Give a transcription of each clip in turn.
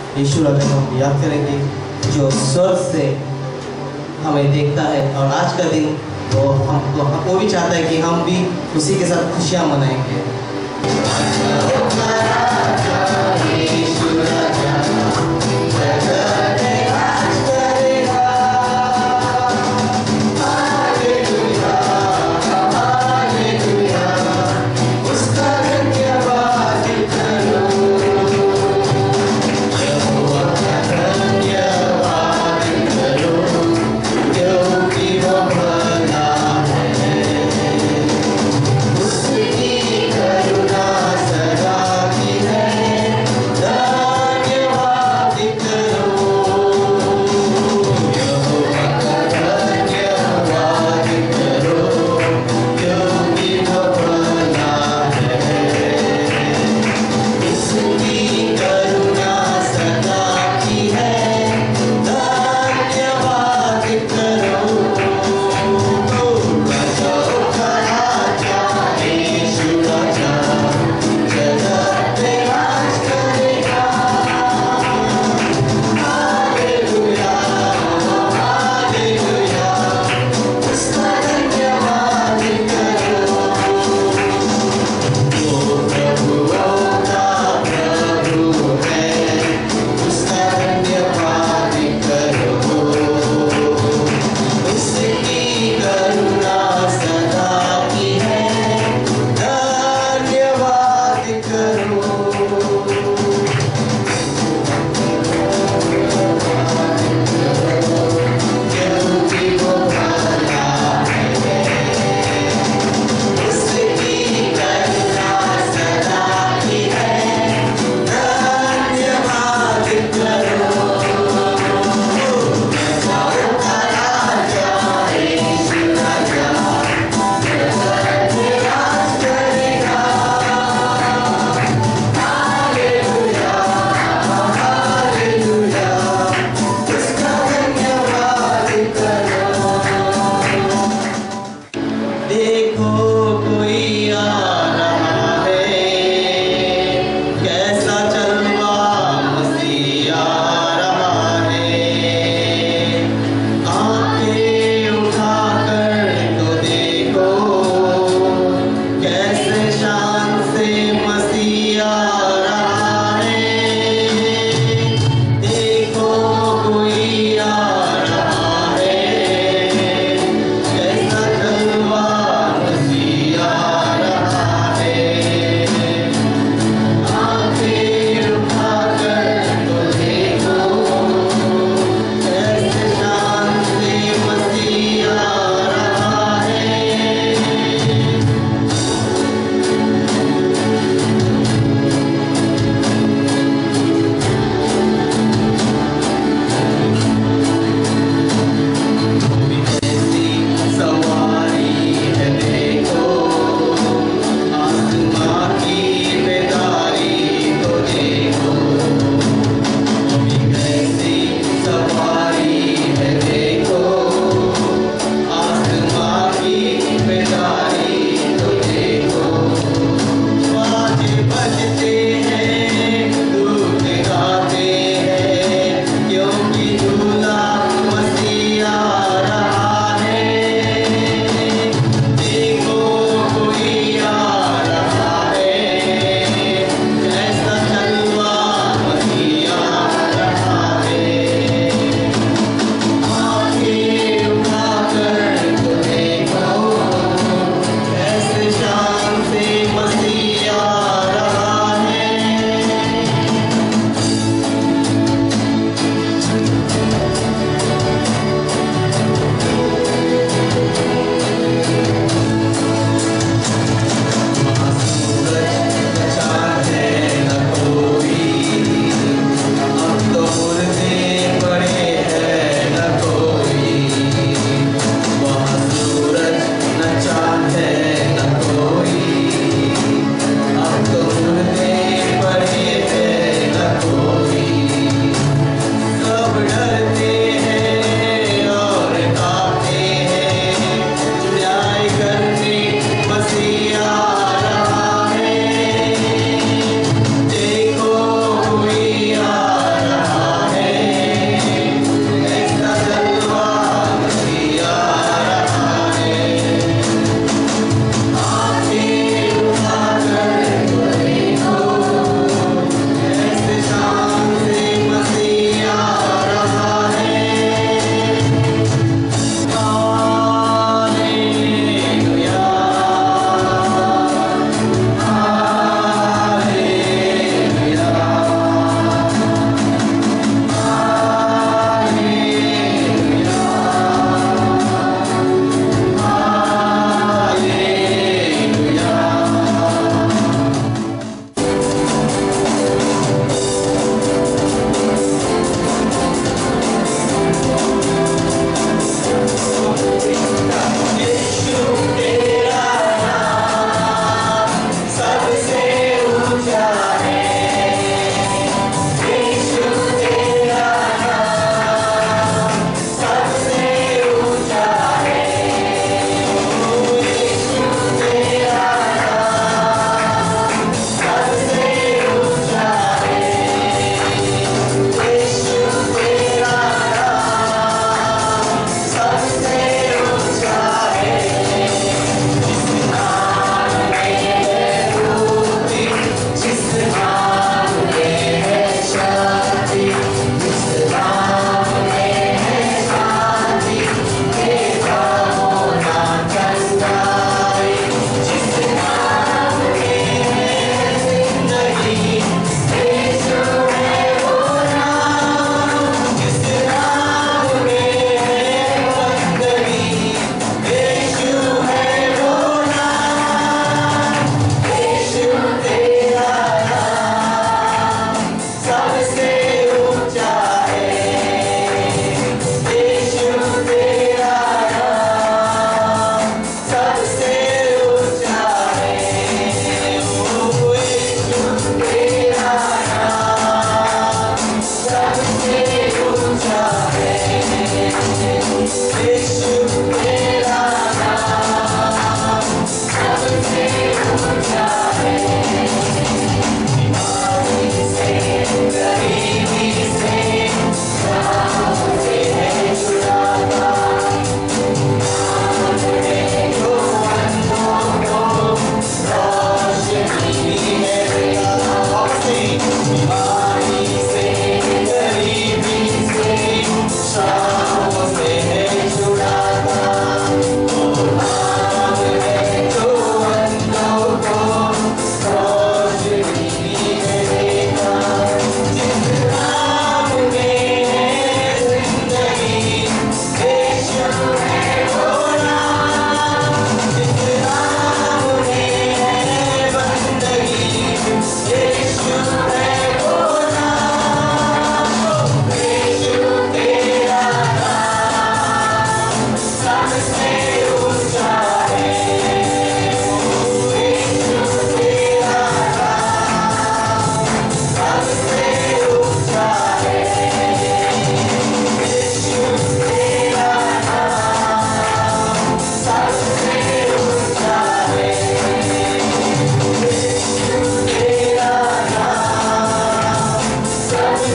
यीशु राजा को हम याद करेंगे जो स्वर्ग से हमें देखता है, और आज का दिन वो भी चाहता है कि हम भी उसी के साथ खुशियाँ मनाएंगे।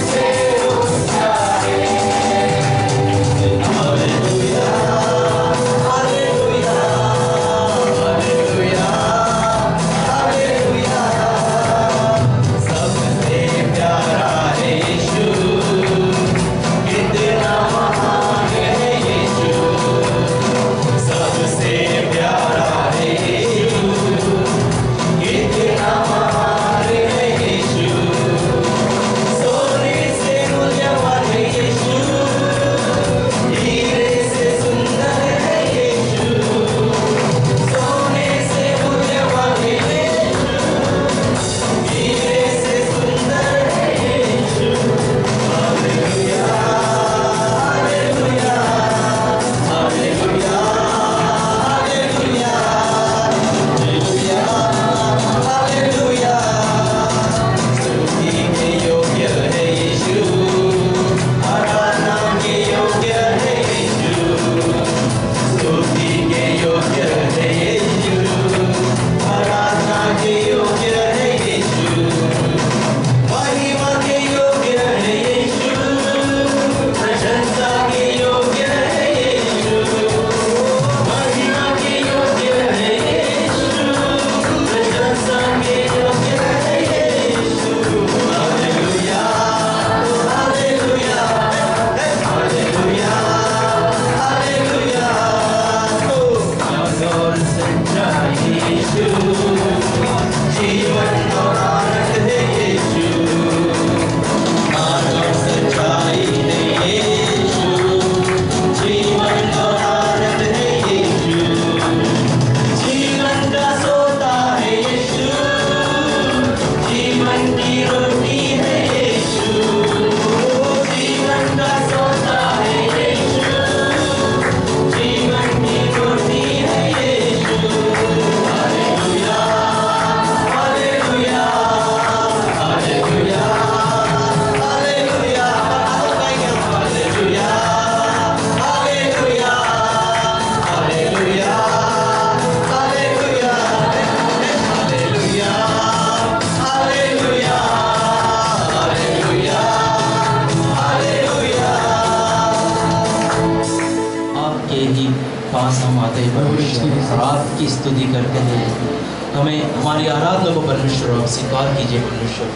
पास हम आते हैं परमेश्वर और आपकी स्तुति करते हैं। हमें हमारी आराधना को परमेश्वर आप स्वीकार कीजिए परमेश्वर।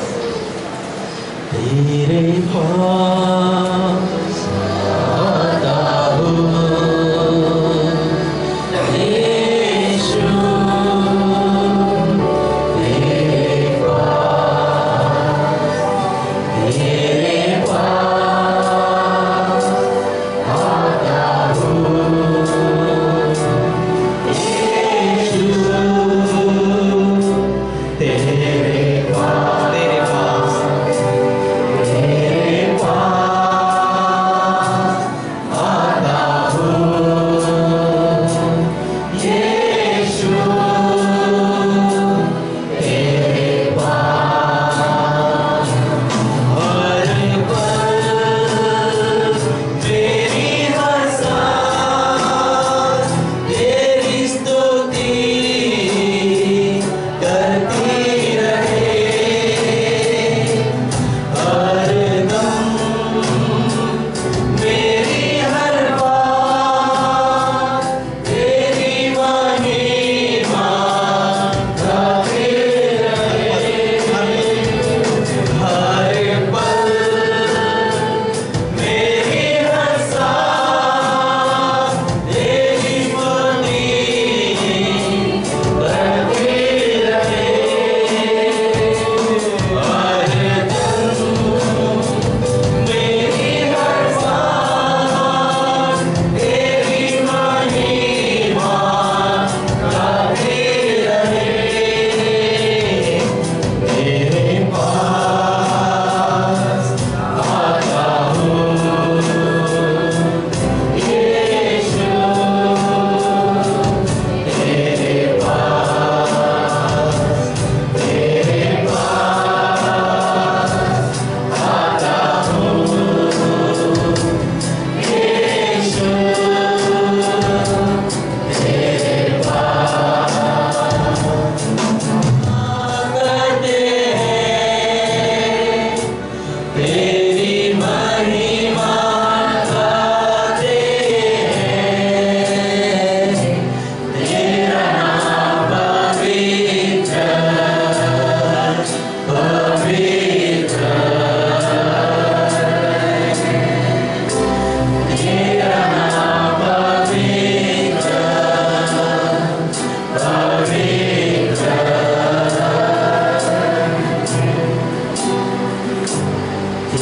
तेरे पास आता हूँ यीशु, तेरे पास आता हूँ यीशु, तेरे पास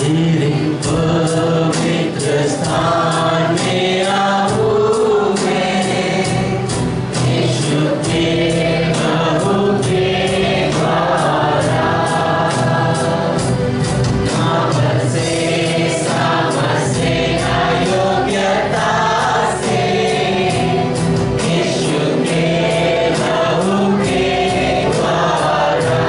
तेरे पवित्र स्थान में आऊं मैं, यीशु के लहू के द्वारा। नाम से समझे अयोग्यता से, यीशु के लहू के द्वारा।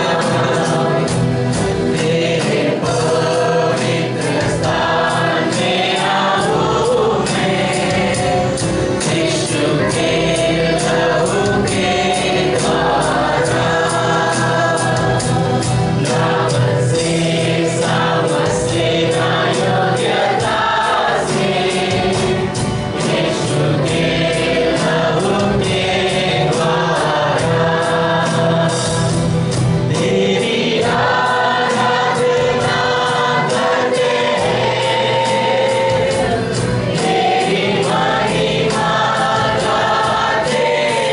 तेरे पवित्र स्थान में आऊं मैं, यीशु के लहू के द्वारा। नाम से समझे अयोग्यता से, यीशु के लहू के द्वारा। तेरी आराधना करते हैं, तेरी महिमा गाते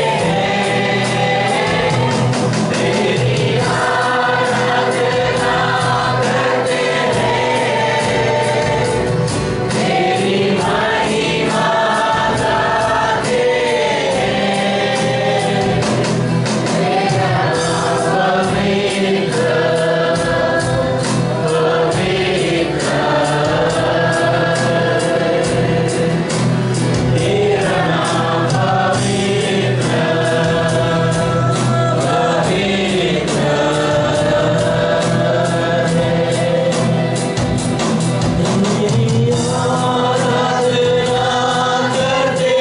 हैं। तेरी आराधना करते हैं, तेरी महिमा गाते हैं। तेरा नाम पवित्र पवित्र, तेरा नाम पवित्र पवित्र है। तेरी आराधना करते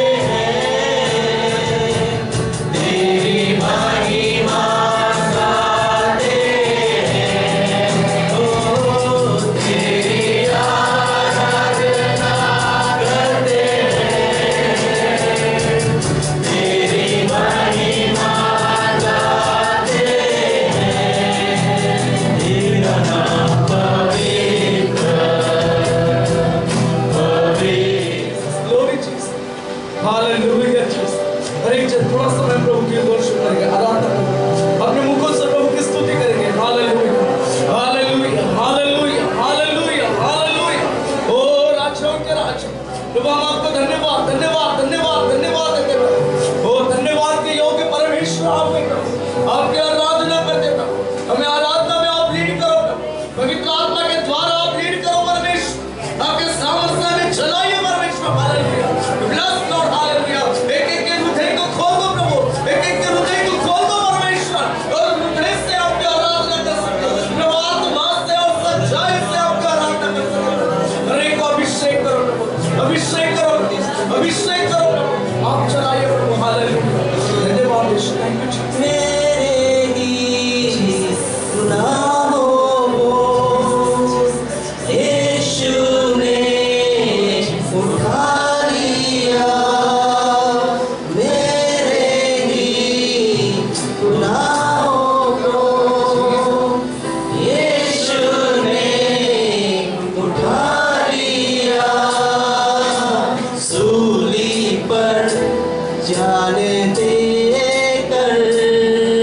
हैं, तेरी महिमा गाते हैं। ओ तेरी आराधना करते हैं, तेरी महिमा गाते हैं। तेरा नाम पवित्र पवित्र। Glory Jesus. Hallelujah Jesus. हर एक जन थोड़ा समय प्रभु की वर्शिप करेंगे, आराधना करेंगे, अपने मुखों से प्रभु की स्तुति करेंगे। Hallelujah hallelujah hallelujah hallelujah hallelujah. ओ राजाओं के राजा प्रभु, हम आपको धन्यवाद धन्यवाद धन्यवाद धन्यवाद देते हैं। ओ धन्यवाद के योग्य परमेश्वर आपके प्रभु, आपकी आराधना करते प्रभु। हमें आराधना में आप लीड करो प्रभु, पवित्र आत्मा के द्वारा आप लीड करो परमेश्वर। आपके सामर्थ्य में चलाइए परमेश्वर। हालेलुया। Bless Lord, hallelujah. एक एक के हृदय को खोल दो प्रभु, एक एक के हृदय को खोल दो परमेश्वर, और हृदय से आपकी आराधना कर सके, प्रभु आत्मा से और सच्चाई से आपकी आराधना कर सके। हर एक को अभिषेक करो प्रभु, अभिषेक करो, अभिषेक करो प्रभु। आप चलाइए प्रभु। हालेलुया। धन्यवाद यीशु। Thank you Jesus. मेरे ही गुनाहों को यीशु ने उठा लिया, मेरे ही गुनाहों को यीशु ने उठा लिया। सूली पर जान देकर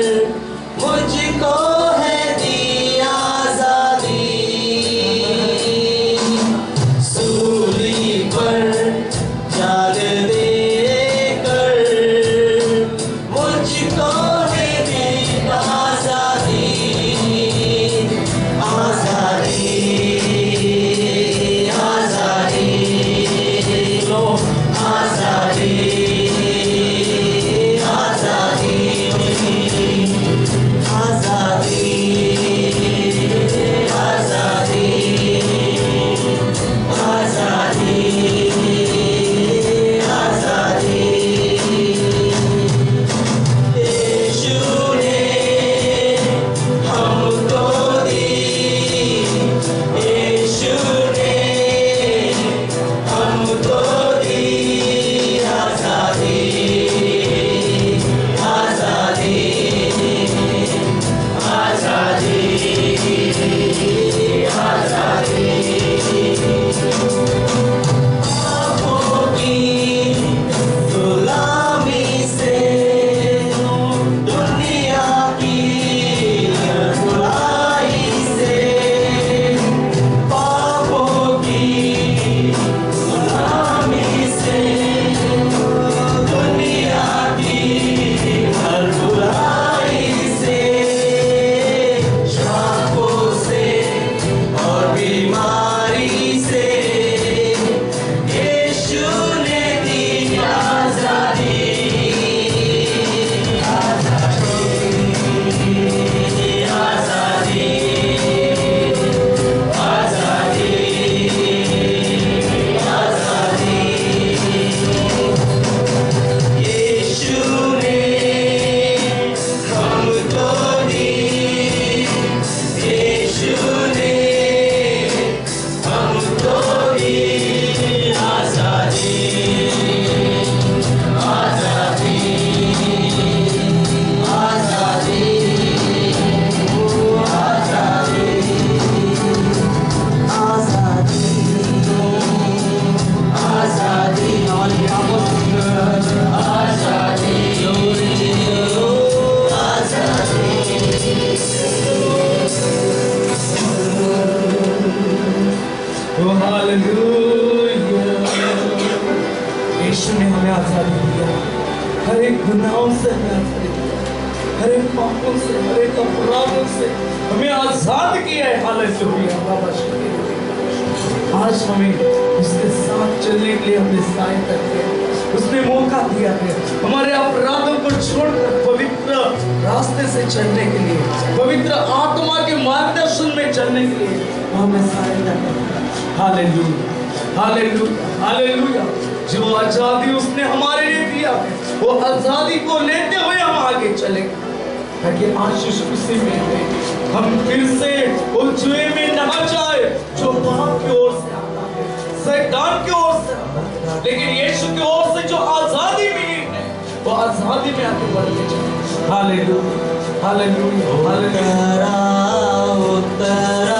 यीशु ने हमें आजादी दिया, हर एक गुनाहों से हमें आजादी दिया, हर एक पापों से, हर एक अपराधों से हमें आजाद किया है। हालेलुया बाबा शुक्रिया। आज हमें उसके साथ चलने के लिए हमें सहायता किया, उसने मौका दिया है हमारे अपराधों को छोड़कर पवित्र रास्ते से चलने के लिए, पवित्र आत्मा के मार्गदर्शन में चलने के लिए हमें सहायता करता है। Hallelujah hallelujah hallelujah. जो आजादी उसने हमारे लिए दिया है, वो आजादी को लेते हुए हम आगे चलेंगे, ताकि आशीष उसी में है। हम फिर से उस जुए में न जाए जो पाप की ओर से आता है, शैतान की ओर से आता है, लेकिन यीशु की ओर से जो आजादी मिली है, वो आजादी में आगे बढ़ते चले। Hallelujah hallelujah hallelujah.